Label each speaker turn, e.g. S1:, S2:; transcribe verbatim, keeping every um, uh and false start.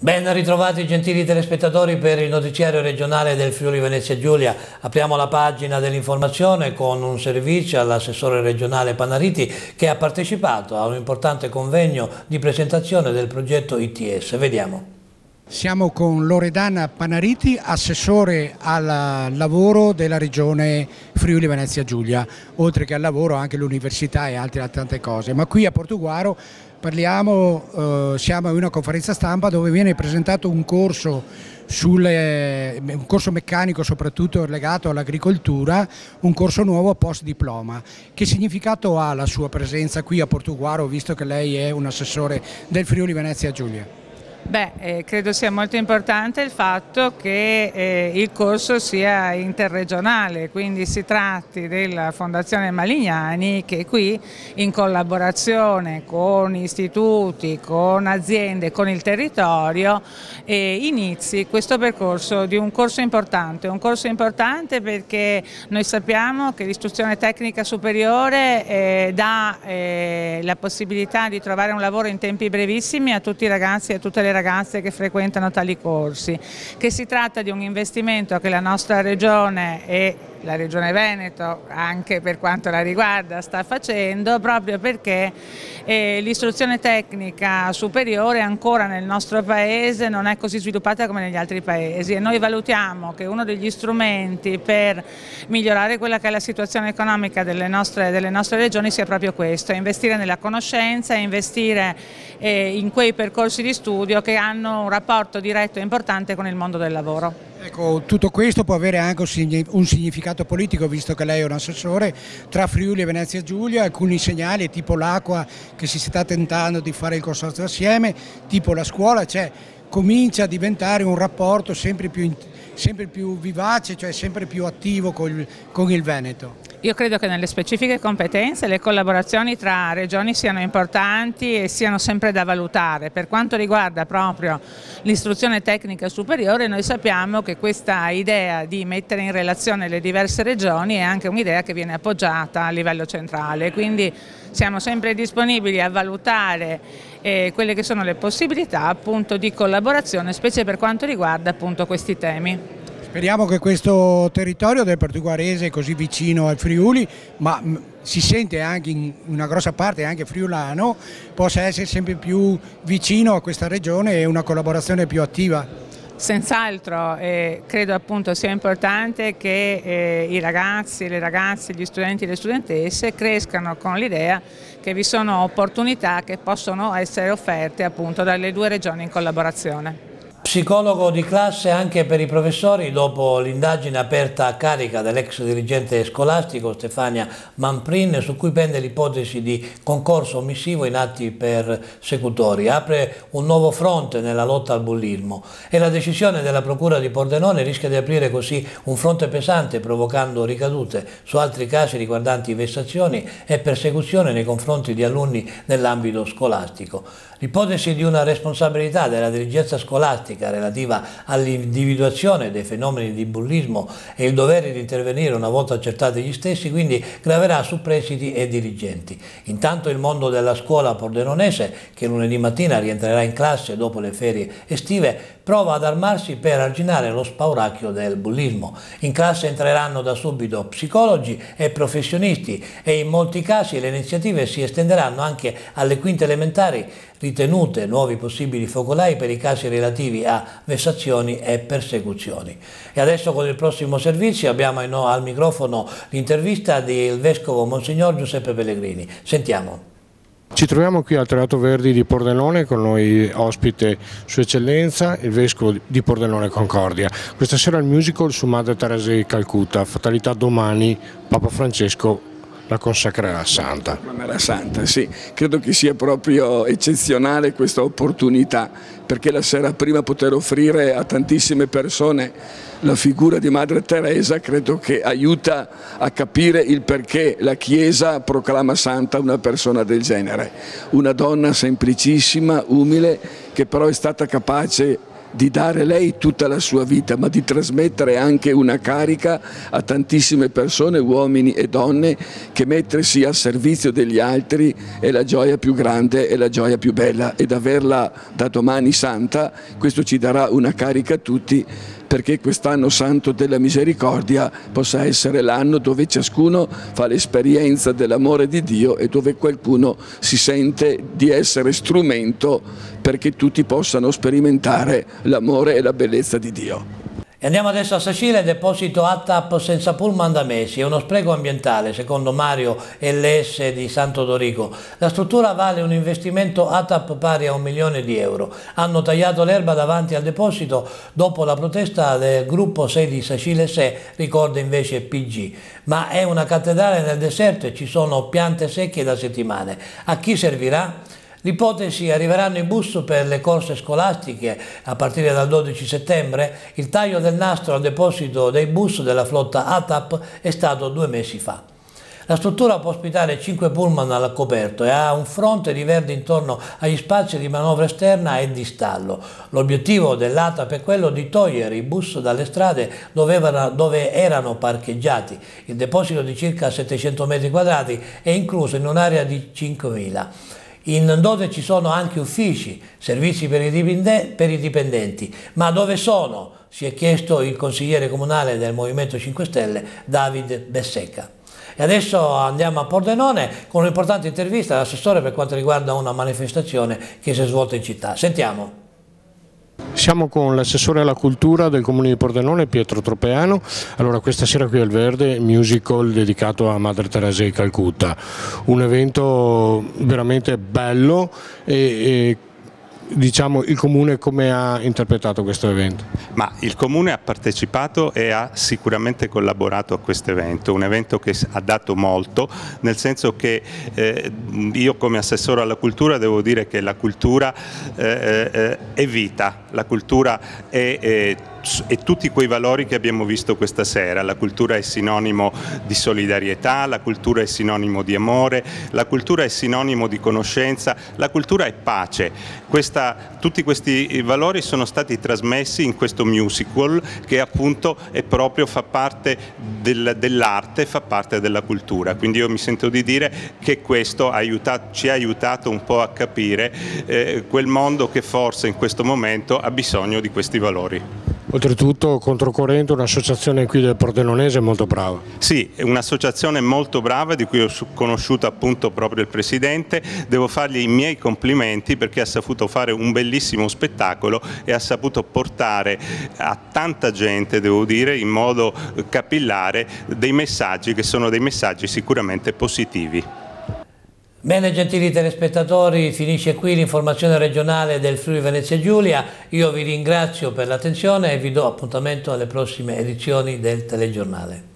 S1: Ben ritrovati gentili telespettatori per il notiziario regionale del Friuli Venezia Giulia. Apriamo la pagina dell'informazione con un servizio all'assessore regionale Panariti che ha partecipato a un importante convegno di presentazione del progetto I T S. Vediamo.
S2: Siamo con Loredana Panariti, assessore al lavoro della regione Friuli Venezia Giulia, oltre che al lavoro anche l'università e altre tante cose. Ma qui a Portoguaro parliamo, eh, siamo in una conferenza stampa dove viene presentato un corso, sulle, un corso meccanico soprattutto legato all'agricoltura, un corso nuovo post diploma. Che significato ha la sua presenza qui a Portoguaro, visto che lei è un assessore del Friuli Venezia Giulia?
S3: Beh, eh, credo sia molto importante il fatto che eh, il corso sia interregionale, quindi si tratti della Fondazione Malignani che qui in collaborazione con istituti, con aziende, con il territorio eh, inizi questo percorso di un corso importante, un corso importante perché noi sappiamo che l'istruzione tecnica superiore eh, dà eh, la possibilità di trovare un lavoro in tempi brevissimi a tutti i ragazzi e a tutte le ragazze che frequentano tali corsi, che si tratta di un investimento che la nostra regione e la Regione Veneto, anche per quanto la riguarda, sta facendo proprio perché eh, l'istruzione tecnica superiore ancora nel nostro paese non è così sviluppata come negli altri paesi e noi valutiamo che uno degli strumenti per migliorare quella che è la situazione economica delle nostre, delle nostre regioni sia proprio questo, investire nella conoscenza e investire eh, in quei percorsi di studio che hanno un rapporto diretto e importante con il mondo del lavoro.
S2: Ecco, tutto questo può avere anche un significato politico, visto che lei è un assessore tra Friuli e Venezia Giulia, alcuni segnali tipo l'acqua che si sta tentando di fare il consorzio assieme, tipo la scuola, cioè comincia a diventare un rapporto sempre più, sempre più vivace, cioè sempre più attivo con, con il Veneto.
S3: Io credo che nelle specifiche competenze le collaborazioni tra regioni siano importanti e siano sempre da valutare. Per quanto riguarda proprio l'istruzione tecnica superiore, noi sappiamo che questa idea di mettere in relazione le diverse regioni è anche un'idea che viene appoggiata a livello centrale, quindi siamo sempre disponibili a valutare eh, quelle che sono le possibilità appunto di collaborazione, specie per quanto riguarda appunto questi temi.
S2: Speriamo che questo territorio del portoguarese così vicino al Friuli, ma si sente anche in una grossa parte anche friulano, possa essere sempre più vicino a questa regione e una collaborazione più attiva.
S3: Senz'altro, eh, credo appunto sia importante che eh, i ragazzi, le ragazze, gli studenti e le studentesse crescano con l'idea che vi sono opportunità che possono essere offerte appunto dalle due regioni in collaborazione.
S1: Psicologo di classe anche per i professori dopo l'indagine aperta a carica dell'ex dirigente scolastico Stefania Manprin, su cui pende l'ipotesi di concorso omissivo in atti persecutori. Apre un nuovo fronte nella lotta al bullismo e la decisione della Procura di Pordenone rischia di aprire così un fronte pesante, provocando ricadute su altri casi riguardanti vessazioni e persecuzione nei confronti di alunni nell'ambito scolastico. L'ipotesi di una responsabilità della dirigenza scolastica relativa all'individuazione dei fenomeni di bullismo e il dovere di intervenire una volta accertati gli stessi quindi graverà su presidi e dirigenti. Intanto il mondo della scuola pordenonese, che lunedì mattina rientrerà in classe dopo le ferie estive, prova ad armarsi per arginare lo spauracchio del bullismo. In classe entreranno da subito psicologi e professionisti e in molti casi le iniziative si estenderanno anche alle quinte elementari, ritenute nuovi possibili focolai per i casi relativi a vessazioni e persecuzioni. E adesso con il prossimo servizio abbiamo al microfono l'intervista del Vescovo Monsignor Giuseppe Pellegrini. Sentiamo.
S4: Ci troviamo qui al Teatro Verdi di Pordenone, con noi ospite Sua Eccellenza, il Vescovo di Pordenone Concordia. Questa sera il musical su Madre Teresa di Calcutta, fatalità domani, Papa Francesco la consacrerà santa.
S5: La santa, sì, credo che sia proprio eccezionale questa opportunità, perché la sera prima poter offrire a tantissime persone la figura di Madre Teresa credo che aiuta a capire il perché la Chiesa proclama santa una persona del genere, una donna semplicissima, umile, che però è stata capace di dare lei tutta la sua vita, ma di trasmettere anche una carica a tantissime persone, uomini e donne, che mettersi al servizio degli altri è la gioia più grande e la gioia più bella, ed averla da domani santa, questo ci darà una carica a tutti, perché quest'anno santo della misericordia possa essere l'anno dove ciascuno fa l'esperienza dell'amore di Dio e dove qualcuno si sente di essere strumento perché tutti possano sperimentare l'amore e la bellezza di Dio.
S1: E andiamo adesso a Sacile, deposito A T A P senza pullman da mesi, è uno spreco ambientale, secondo Mario L S di Santo Dorico. La struttura vale un investimento A T A P pari a un milione di euro. Hanno tagliato l'erba davanti al deposito dopo la protesta del gruppo sei di Sacile Se, ricorda invece P G. Ma è una cattedrale nel deserto e ci sono piante secche da settimane. A chi servirà? L'ipotesi: arriveranno i bus per le corse scolastiche a partire dal dodici settembre. Il taglio del nastro al deposito dei bus della flotta A T A P è stato due mesi fa. La struttura può ospitare cinque pullman al coperto e ha un fronte di verde intorno agli spazi di manovra esterna e di stallo. L'obiettivo dell'A T A P è quello di togliere i bus dalle strade dove erano parcheggiati. Il deposito di circa settecento metri quadrati è incluso in un'area di cinquemila. In dove ci sono anche uffici, servizi per i dipendenti. Ma dove sono? Si è chiesto il consigliere comunale del Movimento cinque Stelle, David Bessecca. E adesso andiamo a Pordenone con un'importante intervista all'assessore per quanto riguarda una manifestazione che si è svolta in città. Sentiamo.
S4: Siamo con l'assessore alla cultura del comune di Pordenone, Pietro Tropeano. Allora, questa sera qui al Verde, musical dedicato a Madre Teresa di Calcutta, un evento veramente bello e, e diciamo, il comune come ha interpretato questo evento?
S6: Ma il comune ha partecipato e ha sicuramente collaborato a questo evento, un evento che ha dato molto, nel senso che eh, io come assessore alla cultura devo dire che la cultura eh, eh, è vita, la cultura è, è e tutti quei valori che abbiamo visto questa sera. La cultura è sinonimo di solidarietà, la cultura è sinonimo di amore, la cultura è sinonimo di conoscenza, la cultura è pace. Questa, tutti questi valori sono stati trasmessi in questo musical che appunto è proprio, fa parte del, dell'arte, fa parte della cultura. Quindi io mi sento di dire che questo ha aiutato, ci ha aiutato un po' a capire eh, quel mondo che forse in questo momento ha bisogno di questi valori.
S4: Oltretutto Controcorrente, un'associazione qui del Pordenonese molto brava.
S6: Sì, è un'associazione molto brava di cui ho conosciuto appunto proprio il presidente. Devo fargli i miei complimenti perché ha saputo fare un bellissimo spettacolo e ha saputo portare a tanta gente, devo dire, in modo capillare dei messaggi che sono dei messaggi sicuramente positivi.
S1: Bene, gentili telespettatori, finisce qui l'informazione regionale del Friuli Venezia Giulia. Io vi ringrazio per l'attenzione e vi do appuntamento alle prossime edizioni del telegiornale.